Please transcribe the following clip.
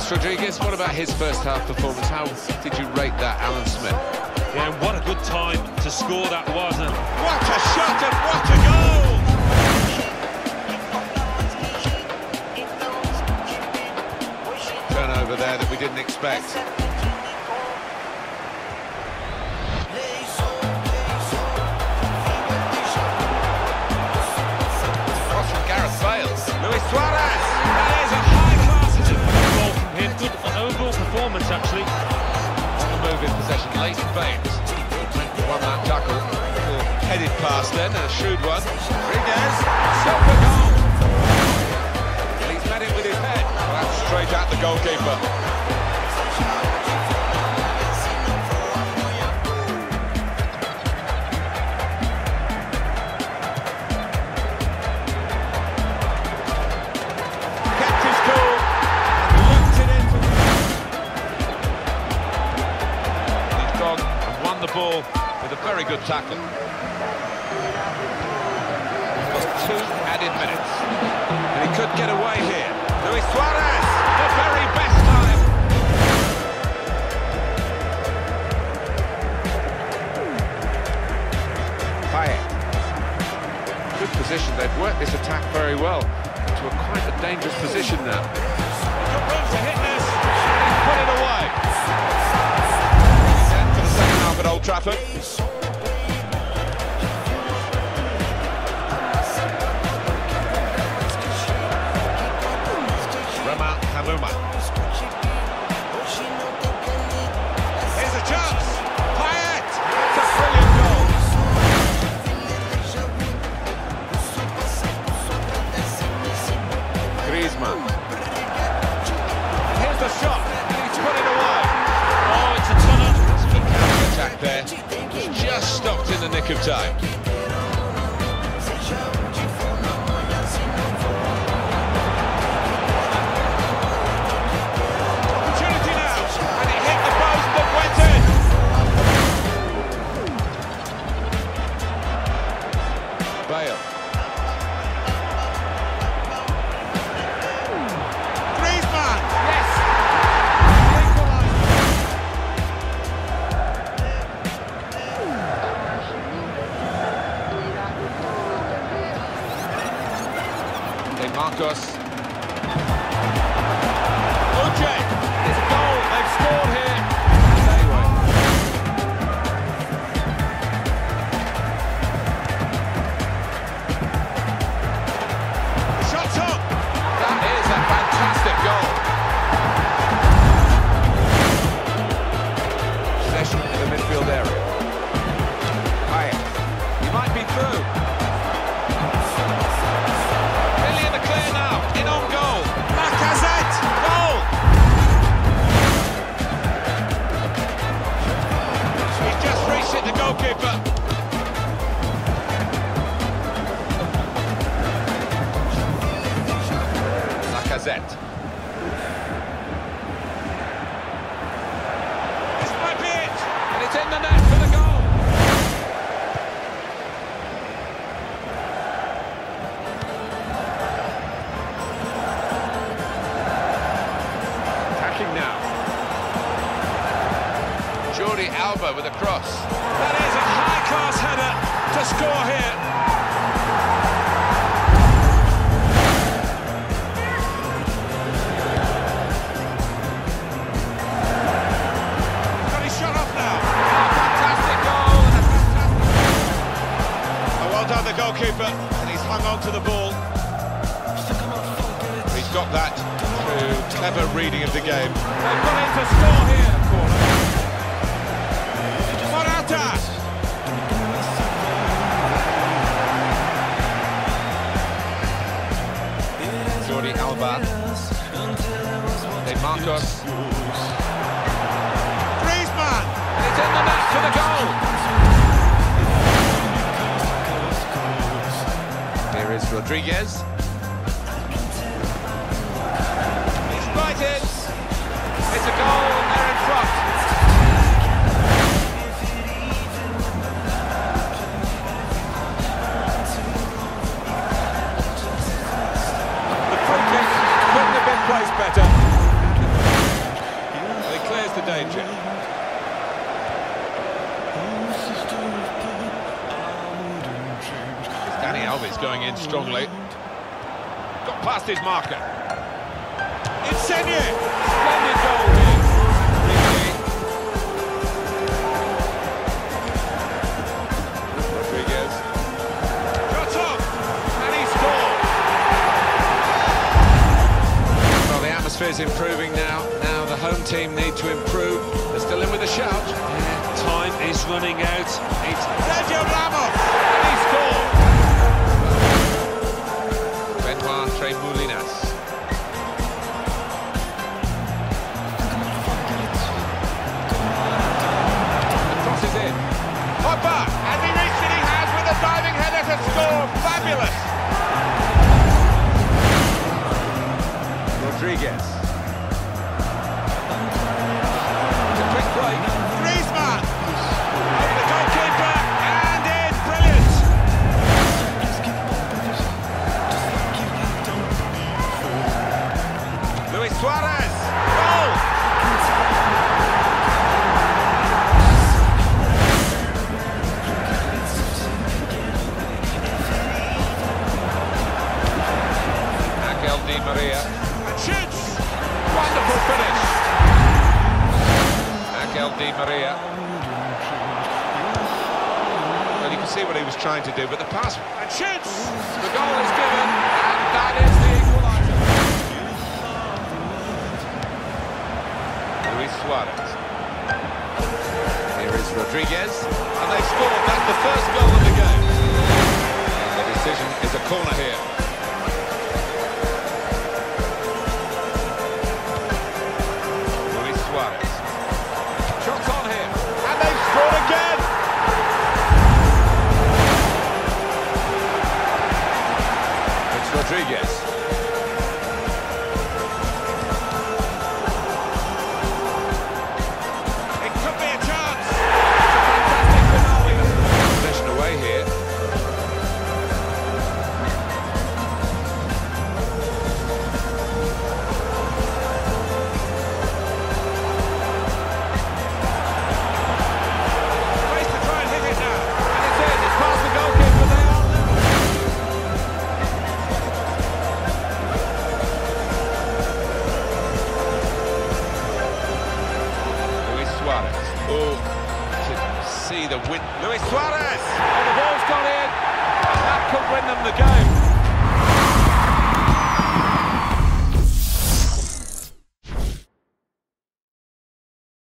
James Rodriguez, what about his first half performance? How did you rate that, Alan Smith? Yeah, and what a good time to score that was. And what a shot and what a goal! Turnover there that we didn't expect. Cross from Gareth Bale. Luis Suarez! That is a high-class goal from him. Good overall performance, actually. On the move in possession, Leighton Baines won that tackle. Headed pass then, a shrewd one. Rodriguez, shot for goal! And he's met it with his head. Well, that's straight at the goalkeeper. Kept his cool and looked it into. He's gone and won the ball with a very good tackle. Just 2 added minutes. And he could get away here. Luis Suarez, the very best time. Payet. Good position. They've worked this attack very well to quite a dangerous position now. Good room to hit this. He's put it away. Set for the second half at Old Trafford. Rama Hamuma. Here's a chance. Payet. That's a brilliant goal. Griezmann. Here's the shot. And he's put it away. Oh, it's a tonner. It's a good counter-attack there. Just stopped in the nick of time. Opportunity now. And it hit the post that went in. Bale. Griezmann. Yes. Marcos. Uche. It's a goal. They've scored here. Anyway. Shot's up. That is a fantastic goal. Possession in the midfield area. Payet. He might be through. The goalkeeper. Lacazette. This might be it. And it's in the net for the goal. Attacking now. Jordi Alba with a cross. That is a high-class header to score here. Got his shot off now. Fantastic goal. And a fantastic... Oh, well done, the goalkeeper. And he's hung on to the ball. He's got that through clever reading of the game. They've got in to score here. Morata. Jordi Alba. De Marcos. Griezmann. And it's in the net for the goal. Here is Rodriguez. He's right in. It's a goal, and they're in front. The free kick couldn't have been placed better. danger. Dani Alves going in strongly. Got past his marker. Insigne! Splendid goal here. Rodriguez. Shot on! And he scored! Well, the atmosphere's improving now. Now the home team need to improve. They're still in with a shout. Yeah, time is running out. It's Sergio Ramos! And he scored! Benoit Tremoulinas. The cross is in. Pogba! Has he reached it? He has, with a diving header to score. Fabulous! Rodriguez. It's a quick break. Griezmann! Over the goalkeeper, and in! Brilliant! Luis Suarez! Goal! Angel Di Maria. And shoots! Wonderful finish! Angel Di Maria. Well, you can see what he was trying to do, but the pass... And shoots! The goal is given, and that is the equaliser. Luis Suarez. Here is Rodriguez, and they've scored. That's the first goal of the game. And the decision is a corner here. Luis Suarez. Shots on here, and they've scored again. It's Rodriguez. It could be a chance. It's a fantastic finale. Possession away here. Race to try and hit it now. And it's in. It's past the goalkeeper. They are level. Luis Suarez. Oh, to see the win. Luis Suarez! Oh, the ball's gone in, and that could win them the game.